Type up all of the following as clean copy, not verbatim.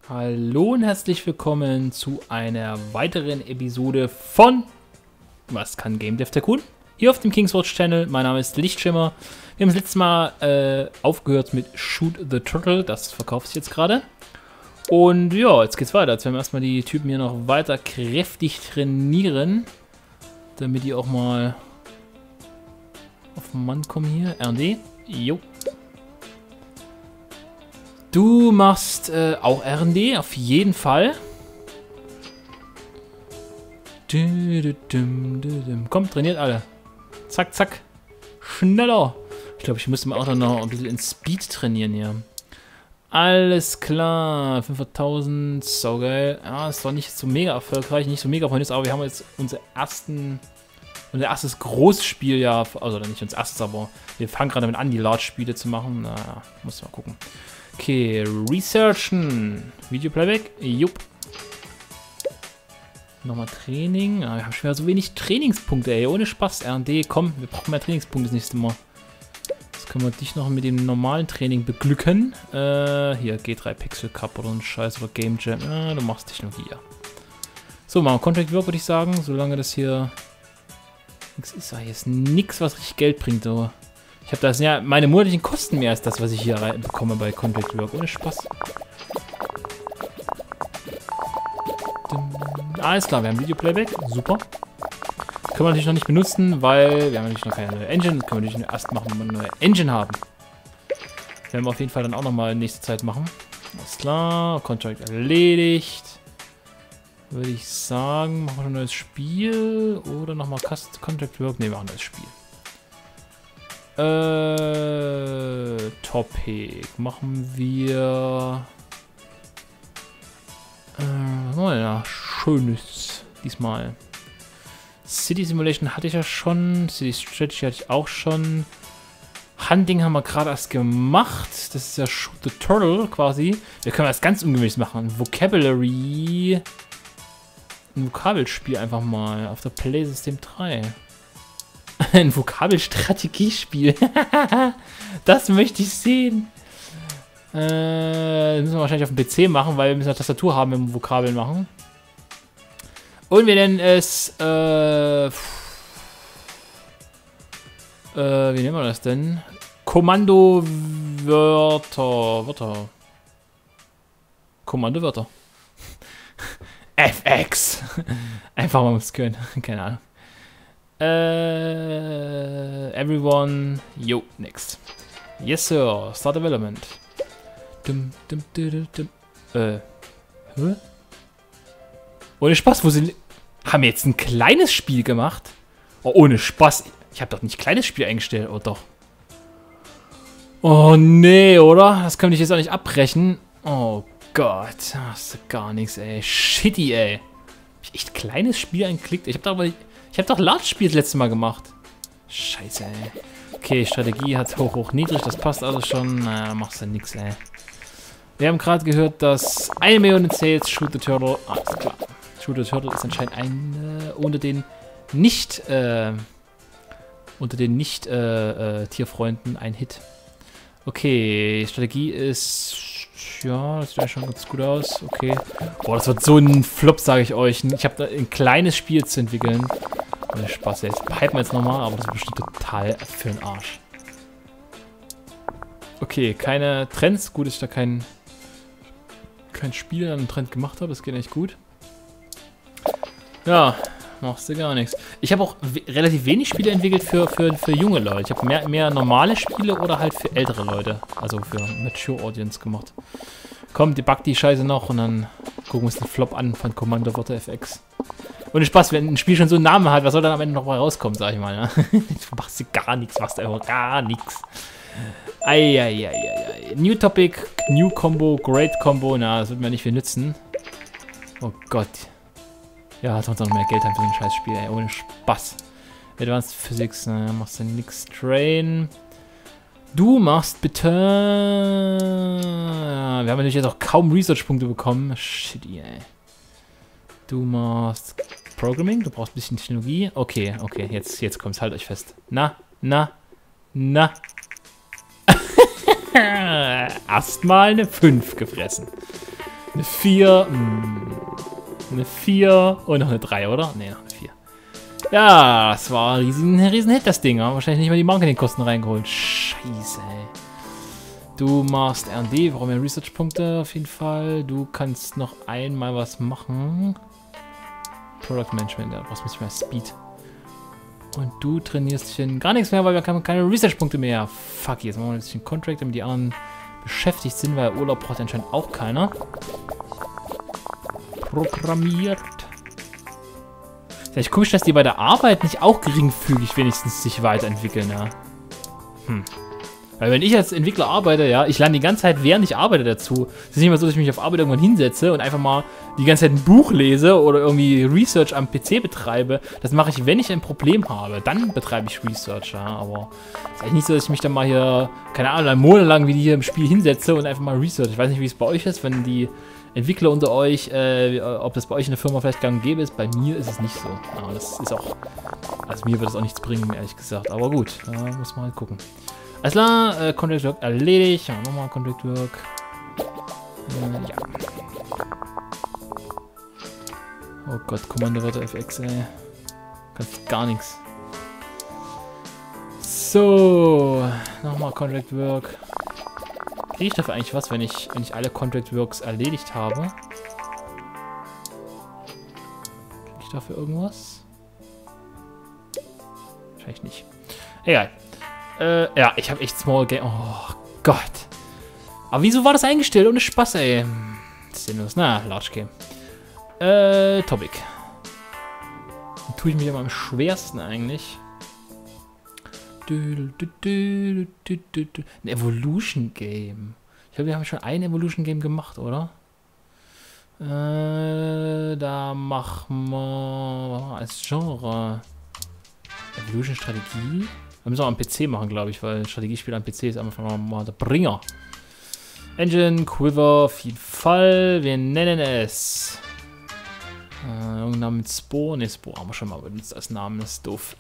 Hallo und herzlich willkommen zu einer weiteren Episode von Was kann Game Dev Tycoon? Hier auf dem Kingswatch Channel. Mein Name ist Lichtschimmer. Wir haben das letzte Mal aufgehört mit Shoot the Turtle. Das verkauft sich jetzt gerade. Und ja, jetzt geht's weiter. Jetzt werden wir erstmal die Typen hier noch weiter kräftig trainieren. Damit die auch mal auf den Mann kommen hier. R&D. Jo. Du machst auch R&D, auf jeden Fall. Komm, trainiert alle. Zack, zack. Schneller. Ich glaube, ich müsste mal auch noch ein bisschen in Speed trainieren hier. Alles klar. 500.000. So geil. Ja, ist zwar nicht so mega erfolgreich, nicht so mega points, aber wir haben jetzt unser erstes großes Spiel ja. Also nicht unser erstes, aber wir fangen gerade damit an, die Large-Spiele zu machen. Na, muss mal gucken. Okay, researchen. Video-Playback. Jupp. Nochmal Training. Ah, wir haben schon wieder so wenig Trainingspunkte, ey. Ohne Spaß. R&D, komm, wir brauchen mehr Trainingspunkte das nächste Mal. Jetzt können wir dich noch mit dem normalen Training beglücken. Hier, G3 Pixel Cup oder ein Scheiß oder Game Jam. Du machst Technologie, ja. So, machen wir Contract Work, würde ich sagen. Solange das hier nichts ist. Hier ist nichts, was richtig Geld bringt, so. Ich habe das ja meine monatlichen Kosten mehr als das, was ich hier bekomme bei Contract Work. Ohne Spaß. Alles klar, wir haben Video-Playback. Super. Können wir natürlich noch nicht benutzen, weil wir haben natürlich noch keine neue Engine. Das können wir natürlich erst machen, wenn wir eine neue Engine haben. Das werden wir auf jeden Fall dann auch nochmal in nächster Zeit machen. Alles klar. Contract erledigt. Würde ich sagen, machen wir ein neues Spiel oder nochmal Contract Work. Ne, wir machen ein neues Spiel. Topic. Machen wir. Ja, schönes. Diesmal. City Simulation hatte ich ja schon. City Strategy hatte ich auch schon. Hunting haben wir gerade erst gemacht. Das ist ja Shoot the Turtle quasi. Wir können das ganz ungewöhnlich machen. Vocabulary. Ein Vokabelspiel einfach mal. Auf der Play System 3. Ein Vokabelstrategiespiel. Das möchte ich sehen. Das müssen wir wahrscheinlich auf dem PC machen, weil wir müssen eine Tastatur haben, wenn wir Vokabeln machen. Und wir nennen es, wie nennen wir das denn? Kommandowörter. Kommandowörter. FX. Einfach mal was können. Keine Ahnung. Everyone. Yo, next. Yes, sir. Start development. Hä? Ohne Spaß, wo sind. Haben wir jetzt ein kleines Spiel gemacht? Oh, ohne Spaß. Ich habe doch nicht kleines Spiel eingestellt, oder doch? Oh, nee, oder? Das könnte ich jetzt auch nicht abbrechen. Oh Gott. Das ist gar nichts, ey. Shitty, ey. Hab ich echt kleines Spiel eingeklickt? Ich habe doch Large-Spiel das letzte Mal gemacht. Scheiße, ey. Okay, Strategie hat hoch, hoch, niedrig. Das passt alles schon. Naja, machst du nix, ey. Wir haben gerade gehört, dass 1 Million in Sales, Shoot the Turtle. Alles klar. Shoot the Turtle ist anscheinend ein unter den nicht Tierfreunden ein Hit. Okay, Strategie ist. Ja, das sieht ja schon ganz gut aus. Okay. Boah, das wird so ein Flop, sage ich euch. Ich habe da ein kleines Spiel zu entwickeln. Spaß, jetzt hypen wir jetzt nochmal, aber das ist bestimmt total für den Arsch. Okay, keine Trends. Gut, dass ich da kein Spiel an einem Trend gemacht habe. Das geht echt gut. Ja, machst du gar nichts. Ich habe auch relativ wenig Spiele entwickelt für junge Leute. Ich habe mehr normale Spiele oder halt für ältere Leute. Also für Mature Audience gemacht. Komm, debug die Scheiße noch und dann gucken wir uns den Flop an von Kommandowörter FX. Und Spaß, wenn ein Spiel schon so einen Namen hat, was soll dann am Ende noch mal rauskommen, sag ich mal. Ne? Du machst gar nichts, machst einfach gar nichts. Eieieiei. New Topic, New Combo, Great Combo. Na, das wird mir nicht viel nützen. Oh Gott. Ja, hat uns auch noch mehr Geld haben für so ein Scheißspiel, ey. Ohne Spaß. Advanced Physics, naja, machst du nix. Train. Du machst bitte. Wir haben natürlich jetzt auch kaum Research-Punkte bekommen. Shit, ey. Du machst Programming, du brauchst ein bisschen Technologie. Okay, jetzt kommt's, halt euch fest. Na. Erstmal eine 5 gefressen. Eine 4. Eine 4 und noch eine 3, oder? Ne, noch eine 4. Ja, das war ein riesen Hit, das Ding. Haben wahrscheinlich nicht mal die Marketingkosten reingeholt. Scheiße, ey. Du machst R&D, warum mehr Research-Punkte auf jeden Fall. Du kannst noch einmal was machen. Product Management, da brauchst du nicht mehr Speed. Und du trainierst gar nichts mehr, weil wir haben keine Research-Punkte mehr. Fuck, jetzt machen wir ein bisschen Contract, damit die anderen beschäftigt sind, weil Urlaub braucht anscheinend auch keiner. Programmiert. Vielleicht komisch, dass die bei der Arbeit nicht auch geringfügig wenigstens sich weiterentwickeln, ja. Weil wenn ich als Entwickler arbeite, ja, ich lerne die ganze Zeit, während ich arbeite dazu. Es ist nicht mal so, dass ich mich auf Arbeit irgendwann hinsetze und einfach mal die ganze Zeit ein Buch lese oder irgendwie Research am PC betreibe. Das mache ich, wenn ich ein Problem habe. Dann betreibe ich Research, ja. Aber es ist eigentlich nicht so, dass ich mich dann mal hier, keine Ahnung, einen Monat lang wie die hier im Spiel hinsetze und einfach mal Research. Ich weiß nicht, wie es bei euch ist, wenn die Entwickler unter euch, ob das bei euch in der Firma vielleicht gang und gäbe ist. Bei mir ist es nicht so. Aber das ist auch, also mir wird es auch nichts bringen, ehrlich gesagt. Aber gut, da muss man halt gucken. Alles klar, Contract Work erledigt. Ja, nochmal Contract Work. Ja. Oh Gott, Kommandowörter FX, ey. Kannst gar nichts. So, nochmal Contract Work. Kriege ich dafür eigentlich was, wenn ich alle Contract Works erledigt habe? Kriege ich dafür irgendwas? Wahrscheinlich nicht. Egal. Ja, ich habe echt Small Game. Oh Gott. Aber wieso war das eingestellt? Ohne Spaß, ey. Sinnlos. Na, Large Game. Topic. Dann tue ich mich aber am schwersten eigentlich. Ein Evolution Game. Ich glaube, wir haben schon ein Evolution Game gemacht, oder? Da machen wir als Genre Evolution Strategie. Wir müssen auch am PC machen, glaube ich, weil ein Strategiespiel am PC ist einfach mal der Bringer. Engine, Quiver, auf jeden Fall. Wir nennen es. Irgendein Name mit Spore. Ne, Spore haben wir schon mal benutzt als Namen. Das ist doof.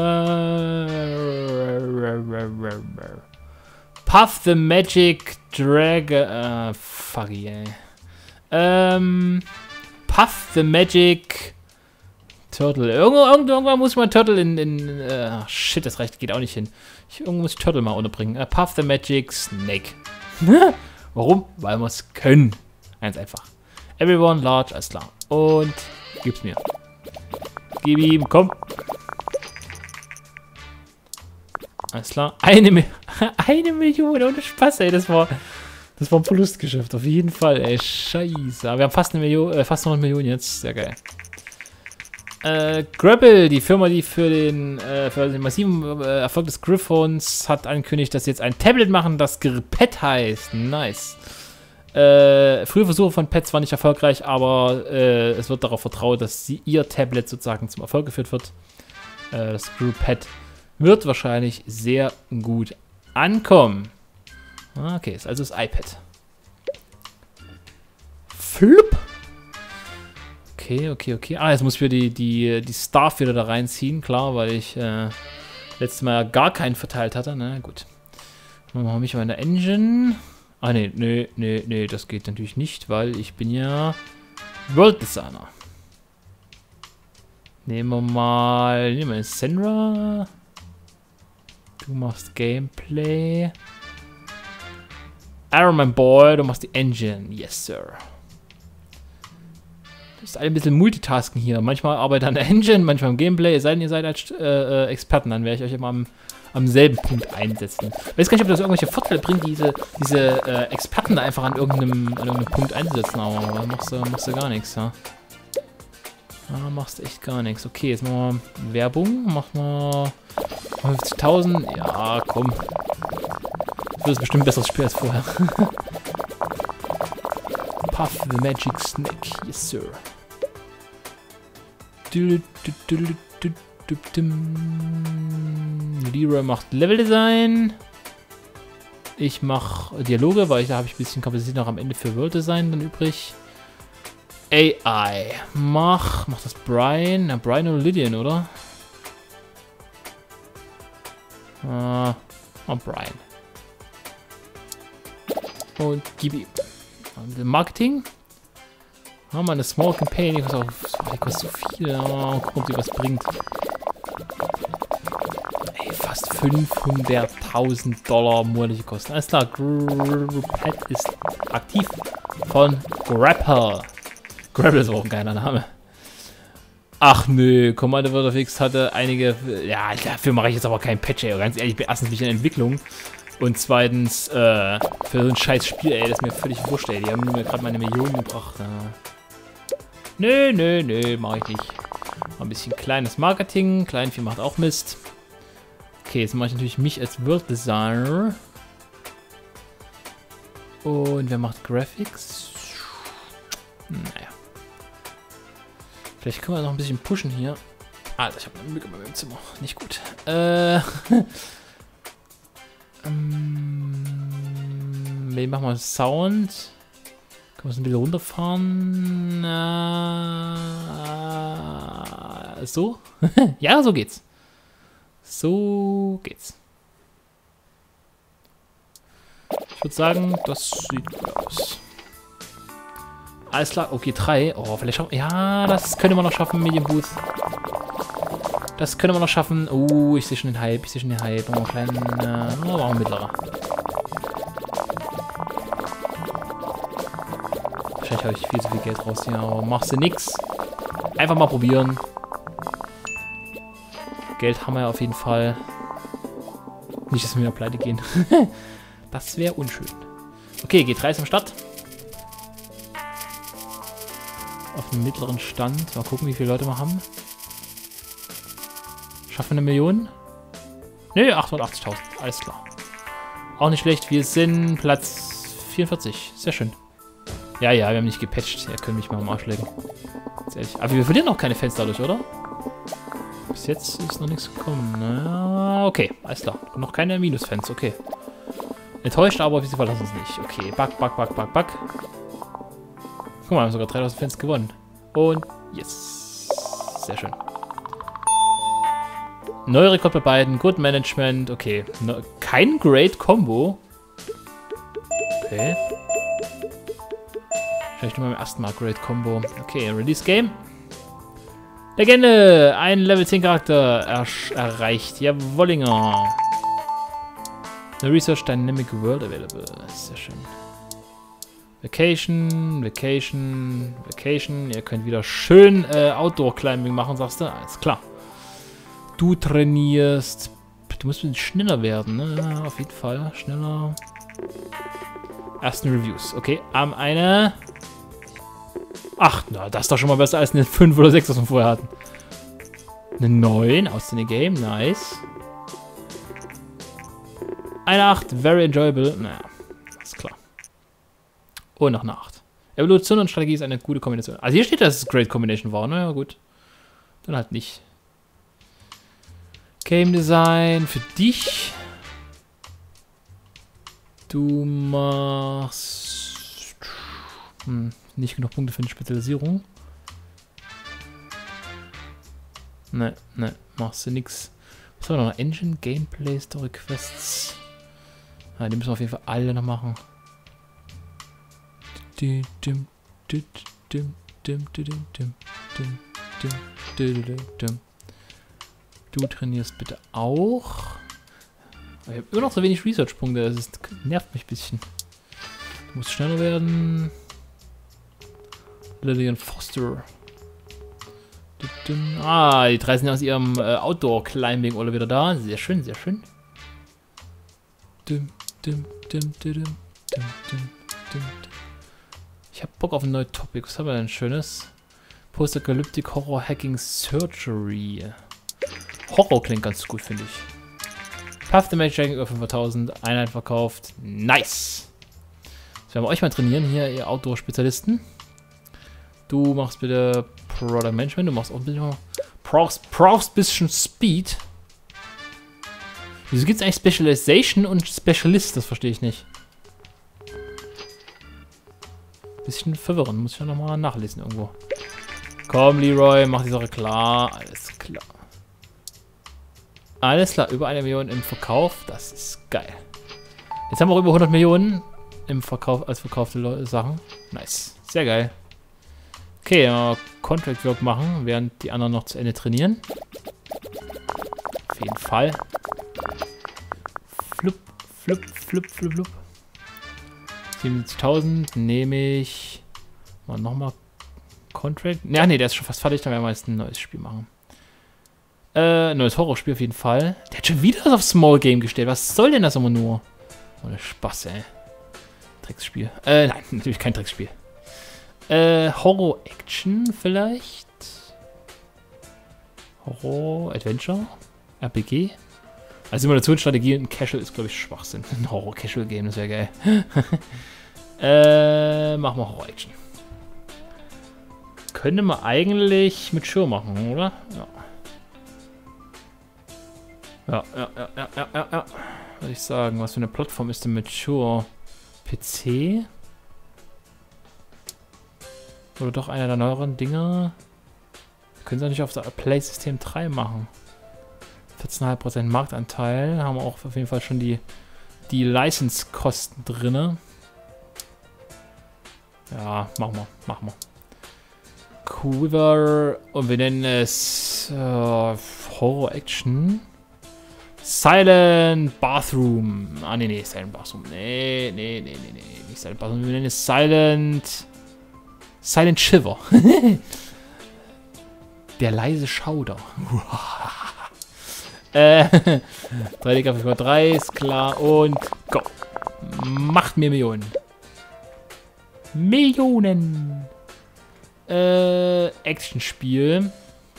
Puff the Magic Dragon. Fucky, ey. Puff the Magic Turtle. Irgendwann muss ich mal Turtle shit, das reicht, geht auch nicht hin. Irgendwo muss ich Turtle mal unterbringen. Puff the Magic Snake. Warum? Weil wir es können. Ganz einfach. Everyone large, alles klar. Und gib's mir. Gib ihm, komm. Alles klar. Eine Million, ohne Spaß, ey. Das war ein Verlustgeschäft, auf jeden Fall, ey. Scheiße. Aber wir haben fast eine Million, fast noch eine Million jetzt. Sehr geil. Grapple, die Firma, die für den massiven Erfolg des Griffons hat angekündigt, dass sie jetzt ein Tablet machen, das Pet heißt. Nice. Frühe Versuche von Pets waren nicht erfolgreich, aber es wird darauf vertraut, dass ihr Tablet sozusagen zum Erfolg geführt wird. Das Pet wird wahrscheinlich sehr gut ankommen. Okay, ist also das iPad. Flup. Okay. Ah, jetzt muss ich wieder die Staff wieder da reinziehen, klar, weil ich letztes Mal gar keinen verteilt hatte. Na gut. Dann machen wir mich mal in der Engine. Ah, nee, das geht natürlich nicht, weil ich bin ja World Designer. Nehmen wir Senra. Du machst Gameplay. Iron Man Boy, du machst die Engine. Yes, Sir. Das ist ein bisschen Multitasking hier. Manchmal arbeitet an der Engine, manchmal im Gameplay. Es sei denn, ihr seid als Experten, dann werde ich euch immer am selben Punkt einsetzen. Ich weiß gar nicht, ob das irgendwelche Vorteile bringt, diese Experten da einfach an irgendeinem Punkt einzusetzen, aber machst du gar nichts, ja. Machst echt gar nichts. Okay, jetzt machen wir Werbung. Machen wir 50.000. Ja, komm. Das ist bestimmt ein besseres Spiel als vorher. Puff the Magic Snake. Yes, Sir. Leroy macht Leveldesign. Ich mache Dialoge, weil da habe ich ein bisschen Kapazität noch am Ende für World Design dann übrig. AI. Mach das Brian. Na, Brian oder Lydian, oder? Brian. Und gib ihm. Marketing. Machen wir eine Small Campaign. Die kostet so viel. Ja, gucken, ob die was bringt. Ey, fast 500.000 Dollar monatliche Kosten. Alles klar. Pet ist aktiv von Grapple. Grapple ist auch ein geiler Name. Ach nö, Commander World of X hatte einige... Ja, dafür mache ich jetzt aber keinen Patch, ey. Ganz ehrlich, ich bin erstens nicht in Entwicklung. Und zweitens, für so ein scheiß Spiel, ey, das ist mir völlig wurscht, ey. Die haben mir gerade meine Millionen gebracht. Ja. Nö, mache ich nicht. Mal ein bisschen kleines Marketing. Kleinvieh macht auch Mist. Okay, jetzt mache ich natürlich mich als World Designer. Und wer macht Graphics? Naja. Vielleicht können wir noch ein bisschen pushen hier. Alter, ich habe eine Mücke bei mir im Zimmer. Nicht gut. Wie machen wir Sound? Können wir es ein bisschen runterfahren? So? Ja, so geht's. So geht's. Ich würde sagen, das sieht gut aus. Alles klar, okay, 3. Oh, vielleicht schaffen. Ja, das können wir noch schaffen, Medium Booth. Das können wir noch schaffen. Oh, ich sehe schon den Hype. Machen wir einen kleinen. Machen wir einen mittlerer. Wahrscheinlich habe ich viel zu viel Geld raus hier, aber machst du nix. Einfach mal probieren. Geld haben wir ja auf jeden Fall. Nicht, dass wir wieder pleite gehen. Das wäre unschön. Okay, G3 ist am Start. Auf dem mittleren Stand. Mal gucken, wie viele Leute wir haben. Schaffen wir eine Million? Nö, 880.000. Alles klar. Auch nicht schlecht. Wir sind Platz 44. Sehr schön. Ja, wir haben nicht gepatcht. Er können mich mal am Arsch legen. Ganz ehrlich. Aber wir verlieren auch keine Fans dadurch, oder? Bis jetzt ist noch nichts gekommen. Na, okay, alles klar. Noch keine Minusfans, okay. Enttäuscht, aber sie verlassen es nicht. Okay, back. Guck mal, wir haben sogar 3000 Fans gewonnen. Und yes. Sehr schön. Neuer Rekord bei beiden. Good Management. Okay. Kein Great Combo. Okay. Vielleicht nur beim ersten Mal Great Combo. Okay, Release Game. Legende. Ein Level 10 Charakter erreicht. Jawollinger. The Research Dynamic World available. Sehr schön. Vacation. Ihr könnt wieder schön Outdoor Climbing machen, sagst du? Alles klar. Du trainierst. Du musst ein bisschen schneller werden, ne? Ja, auf jeden Fall. Schneller. Ersten Reviews. Okay, eine. Ach, na, das ist doch schon mal besser als eine 5 oder 6, was wir vorher hatten. Eine 9 aus dem Game. Nice. Eine 8. Very enjoyable. Naja, ist klar. Und noch eine 8. Evolution und Strategie ist eine gute Kombination. Also hier steht, dass es Great Combination war. Naja, gut. Dann halt nicht. Game Design für dich. Du machst nicht genug Punkte für eine Spezialisierung. Ne, machst du nix. Was haben wir noch? Engine, Gameplay, Story Quests. Ja, die müssen wir auf jeden Fall alle noch machen. Du trainierst bitte auch. Ich habe immer noch so wenig Research-Punkte, das nervt mich ein bisschen. Du musst schneller werden. Lillian Foster. Ah, die drei sind aus ihrem Outdoor-Climbing oder wieder da. Sehr schön, sehr schön. Ich hab Bock auf ein neues Topic. Was haben wir denn Schönes? Post-Apocalyptic Horror Hacking Surgery. Horror klingt ganz gut, finde ich. Path Damage Ranking über 5000. Einheit verkauft. Nice. Das werden wir euch mal trainieren hier, ihr Outdoor-Spezialisten. Du machst bitte Product Management. Du machst auch ein bisschen... Brauchst bisschen Speed. Wieso gibt es eigentlich Specialization und Specialist? Das verstehe ich nicht. Bisschen verwirrend. Muss ich ja nochmal nachlesen irgendwo. Komm, Leroy, mach die Sache klar. Alles klar. Alles klar, über 1 Million im Verkauf. Das ist geil. Jetzt haben wir auch über 100 Millionen im Verkauf als verkaufte Sachen. Nice. Sehr geil. Okay, Contract Work machen, während die anderen noch zu Ende trainieren. Auf jeden Fall. Flup, flup, flup, flup, flup. 77.000 nehme ich. Mal nochmal Contract. Ja, nee, der ist schon fast fertig, dann werden wir jetzt ein neues Spiel machen. Neues Horrorspiel auf jeden Fall. Der hat schon wieder auf Small Game gestellt. Was soll denn das immer nur? Ohne Spaß, ey. Drecksspiel. Nein, natürlich kein Drecksspiel. Horror-Action vielleicht? Horror-Adventure? RPG? Also Simulationsstrategie und Casual ist, glaube ich, Schwachsinn. Ein Horror-Casual-Game, das wäre geil. Machen wir Horror-Action. Könnte man eigentlich mit Schirm machen, oder? Ja. Ja. Würde ich sagen. Was für eine Plattform ist denn Mature? PC? Oder doch einer der neueren Dinger? Können sie nicht auf der Play System 3 machen. 14,5% Marktanteil. Haben wir auch auf jeden Fall schon die License-Kosten drin. Ja, machen wir. Quiver. Und wir nennen es Horror Action. Silent Bathroom. Ah, nee, Silent Bathroom. Nee, nicht Silent Bathroom. Wir nennen es Silent Shiver. Der leise Schauder. 3D Grafik 3 ist klar und go. Macht mir Millionen. Actionspiel.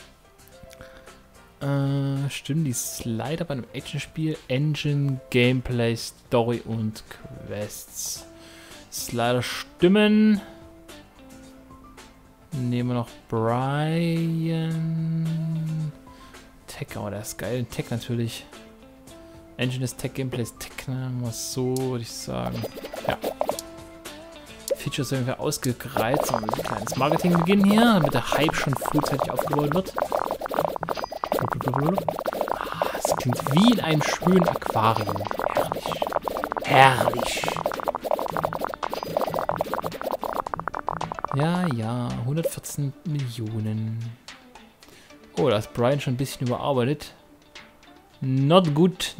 Stimmt, die Slider bei einem Actionspiel. Engine, Gameplay, Story und Quests. Slider stimmen. Nehmen wir noch Brian. Tech, oh, der ist geil. Tech natürlich. Engine ist Tech, Gameplay ist Tech, ne? So würde ich sagen. Ja. Features sind irgendwie ausgereizt. Und ein kleines Marketing beginnen hier, damit der Hype schon frühzeitig aufgebaut wird. Es klingt wie in einem schönen Aquarium. Herrlich. Ja, 114 Millionen. Oh, da ist Brian schon ein bisschen überarbeitet. Not good.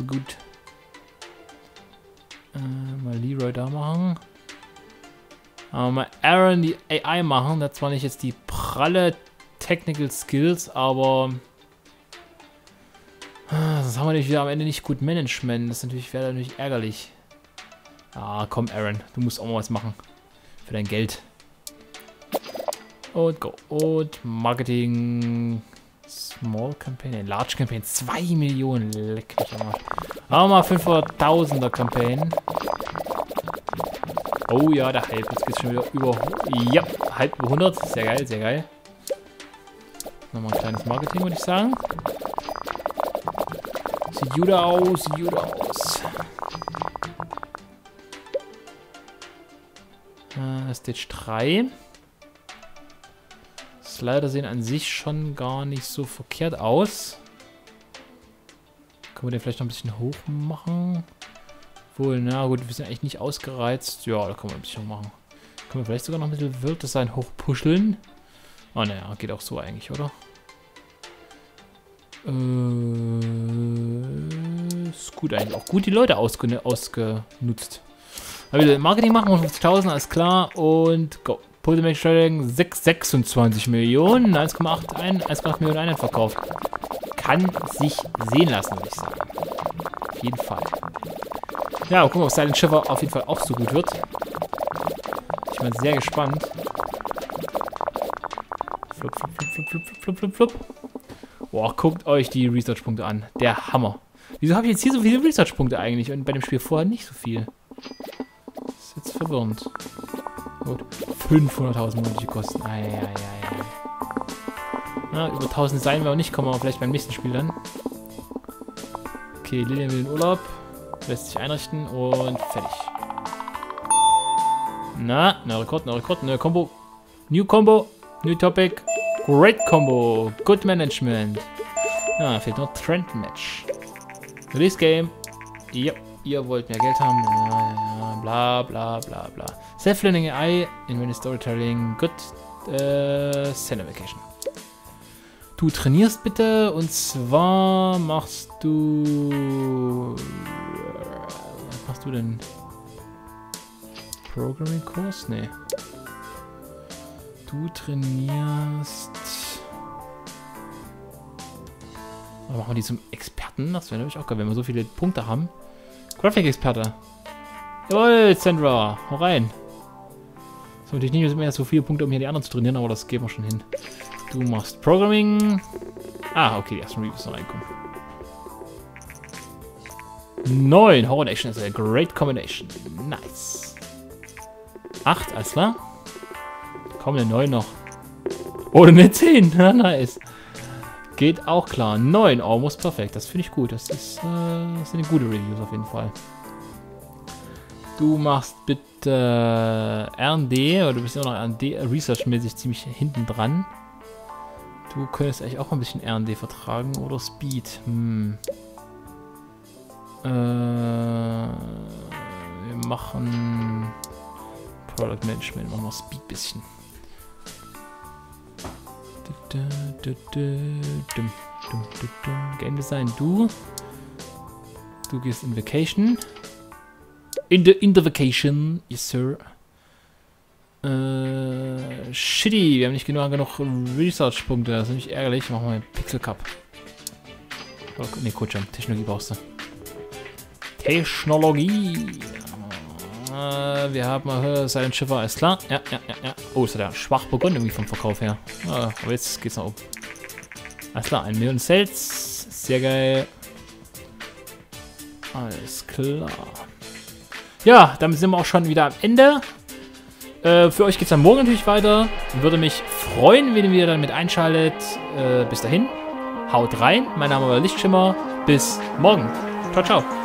Mal Leroy da machen. Mal Aaron die AI machen. Das zwar nicht jetzt die pralle Technical Skills, aber sonst haben wir nicht wieder am Ende nicht gut Management. Das wäre natürlich ärgerlich. Ah, komm Aaron, du musst auch mal was machen. Für dein Geld. Und go. Und Marketing. Small Campaign. Large Campaign. 2 Millionen. Leck mich am Arsch. Aber mal 500.000er Campaign. Oh ja, der Hype. Jetzt geht's schon wieder über. Ja, Hype über 100. Sehr geil. Nochmal ein kleines Marketing, würde ich sagen. Sieht gut aus. Stage 3. Slider sehen an sich schon gar nicht so verkehrt aus. Können wir den vielleicht noch ein bisschen hoch machen? Wohl, na gut, wir sind eigentlich nicht ausgereizt. Ja, da können wir ein bisschen hoch machen. Können wir vielleicht sogar noch ein bisschen Wild-Design hochpuscheln? Oh, naja, geht auch so eigentlich, oder? Ist gut eigentlich. Auch gut die Leute ausgenutzt. Aber wir Marketing machen, 50.000, alles klar. Und go. Pulse Trading 26 Millionen, 1,8 Millionen Einheiten verkauft. Kann sich sehen lassen, würde ich sagen. Auf jeden Fall. Ja, gucken, ob Silent Shiver auf jeden Fall auch so gut wird. Ich bin sehr gespannt. Flup. Boah, guckt euch die Research-Punkte an. Der Hammer. Wieso habe ich jetzt hier so viele Research-Punkte eigentlich und bei dem Spiel vorher nicht so viel? Das ist jetzt verwirrend. Gut. 500.000 monatliche Kosten. Na, über 1000 sein wir auch nicht, kommen wir vielleicht beim nächsten Spiel dann. Okay, Lilian will in Urlaub. Lässt sich einrichten und fertig. Na, neuer Rekord, neuer Combo. New Combo, New Topic. Great Combo. Good Management. Ja, fehlt noch Trend Match. Release Game. Ja, ihr wollt mehr Geld haben. Ja, bla. Self-Learning AI, Inventive Storytelling. Good. Summer Vacation. Du trainierst bitte und zwar machst du... Was machst du denn? Programming-Kurs? Nee. Du trainierst... Oder machen wir die zum Experten? Das wäre nämlich auch geil, wenn wir so viele Punkte haben. Graphic-Experte. Jawohl, Sandra. Hau rein. So, natürlich nicht mehr so viele Punkte, um hier die anderen zu trainieren, aber das geben wir schon hin. Du machst Programming. Ah, okay, die ersten Reviews noch reinkommen. 9. Horror Action ist a great combination. Nice. 8, alles klar. Komm, eine 9 noch. Oder eine 10. Nice. Geht auch klar. 9. Almost perfekt. Das finde ich gut. Das sind gute Reviews auf jeden Fall. Du machst bitte R&D, oder du bist immer noch R&D Research-mäßig ziemlich hinten dran. Du könntest eigentlich auch ein bisschen R&D vertragen oder Speed. Wir machen Product Management, machen wir Speed ein bisschen. Game Design, du gehst in Vacation. In the Vacation, yes sir. Shitty, wir haben nicht genug Research-Punkte, das ist nämlich ärgerlich. Machen wir Pixel Cup. Oh, ne, Coacham, Technologie brauchst du. Technologie. Wir haben Silent Schiffer, alles klar. Ja. Oh, ist ja schwach begonnen irgendwie vom Verkauf her. Aber jetzt geht's noch um. Alles klar, 1 Million Sales. Sehr geil. Alles klar. Ja, damit sind wir auch schon wieder am Ende. Für euch geht es dann morgen natürlich weiter. Würde mich freuen, wenn ihr wieder dann mit einschaltet. Bis dahin, haut rein. Mein Name war Lichtschimmer. Bis morgen. Ciao, ciao.